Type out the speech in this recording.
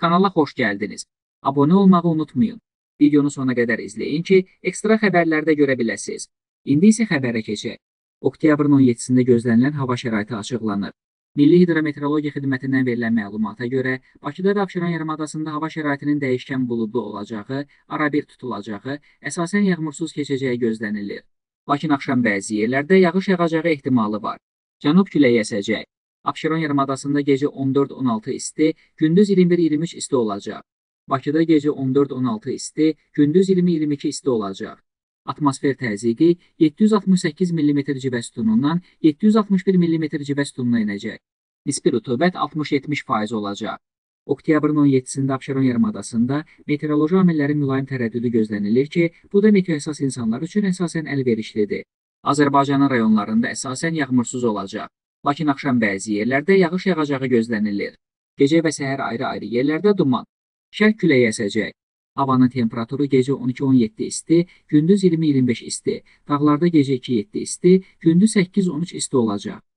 Kanala xoş gəldiniz. Abunə olmağı unutmayın. Videonu sona qədər izləyin ki, ekstra xəbərlərdə görə biləsiniz. İndi isə xəbərə keçək. Oktyabrın 17-sində gözlənilən hava şəraiti açıqlanır. Milli Hidrometeorologiya Xidmətindən verilən məlumata görə, Bakıda və Abşeron yarımadasında hava şəraitinin dəyişkən buludlu olacağı, arabir tutulacağı, əsasən yağmursuz keçəcəyi gözlənilir. Lakin axşam bəzi yerlərdə yağış yağacağı ehtimalı var. Cənub küləyi əsəcək. Abşeron yarımadasında gecə 14-16 isti, gündüz 21-23 isti olacaq. Bakıda gecə 14-16 isti, gündüz 20-22 isti olacaq. Atmosfer təzyiqi 768 mm civə sütunundan 761 mm civə sütununa enəcək. Nisbi rütubət 60-70% olacaq. Oktyabrın 17-sində Abşeron yarımadasında meteoroloji amillərin mülayim tərəddüdü gözlənilir ki, bu da meteohəssas insanlar üçün əsasən əlverişlidir. Azərbaycanın rayonlarında əsasən yağmursuz olacaq. Lakin axşam bəzi yerlərdə yağış yağacağı gözlənilir. Gecə və səhər ayrı-ayrı yerlərdə duman. Şərq küləyi əsəcək. Havanın temperaturu gecə 12-17 isti, gündüz 20-25 isti. Dağlarda gecə 2-7 isti, gündüz 8-13 isti olacaq.